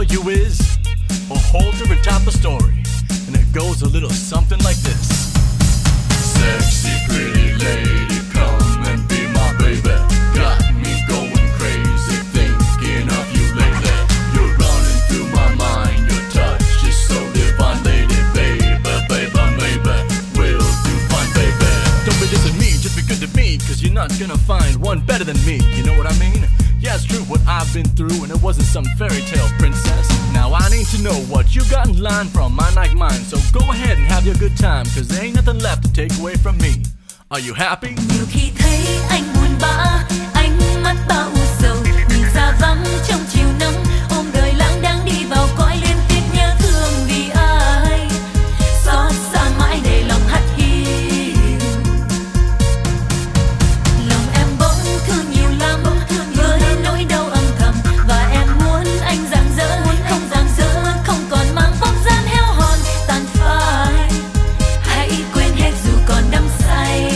you is a halter atop a story, and it goes a little something like this. Sexy pretty lady, come and be my baby. Got me going crazy thinking of you lately. You're running through my mind, your touch is so divine, lady. Baby, baby, maybe we'll do fine, baby. Don't be dissing me, just be good to me, cause you're not gonna find one better than me. You know what I mean? Yeah, it's true what I've been through, and it wasn't some fairy tale princess. Now I need to know what you got in line from mine like mine. So go ahead and have your good time, cause there ain't nothing left to take away from me. Are you happy? Nhiều khi thấy anh buồn bã, ánh mắt bao sầu, nhìn xa vắng trong chiều nắng, ôm đời lãng đang đi vào cõi liên tiếp nhớ thương vì ai, xót xa mãi để lòng hắt hiu. Lòng em bỗng thương nhiều lắm, với nỗi đau âm thầm, và em muốn anh rạng rỡ, không còn mang bóng dáng heo hòn tàn phai. Hãy quên hết dù còn đắm say.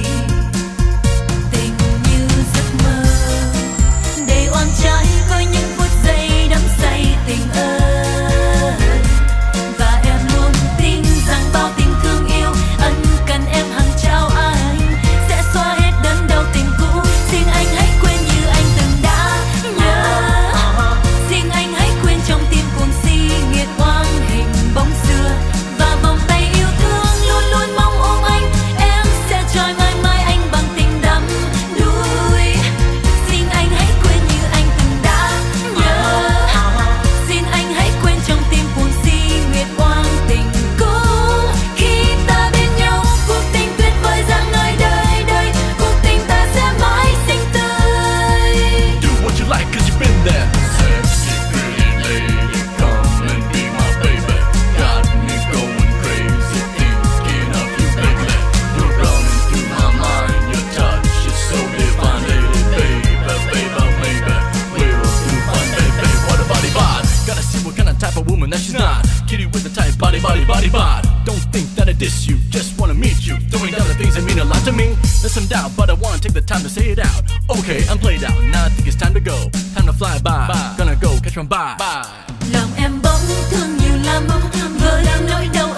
Tình như giấc mơ, để oan trái với những phút giây đắm say tình ơi. Và em luôn tin rằng bao tình thương yêu ân cần em hằng trao anh sẽ xóa hết đớn đau tình cũ. Xin anh hãy quên như anh từng đã nhớ. Xin anh hãy quên trong tim cuồng si nghiệt oan hình bóng xưa, và vòng tay yêu thương luôn luôn mong ôm anh. Em sẽ trôi mãi mãi anh bằng tình đắm đuối. Xin anh hãy quên như anh từng đã nhớ. Xin anh hãy quên trong tim cuồng si nghiệt oan tình cũ. Khi ta bên nhau, cuộc tình tuyệt vời dạng nơi đời đời, cuộc tình ta sẽ mãi xinh tươi. Do what you like cause you've been there. Sexy pretty lady, come and be my baby. Got me going crazy thinking of you lately. You're running through my mind, your touch is so divine, lady. Baby, baby, maybe we'll do fine, baby. What a body bod. Gotta see what kind of type of woman that she's not. Kitty with the tight body bod. Don't think that I diss you, just wanna meet you. Throwing down the things that mean a lot to me. There's some doubt, but I wanna take the time to say it out. Okay, I'm played out, now I think it's time to go. Time to fly by, gonna go catch one by. Lòng em bỗng thương nhiều lắm, với nỗi đau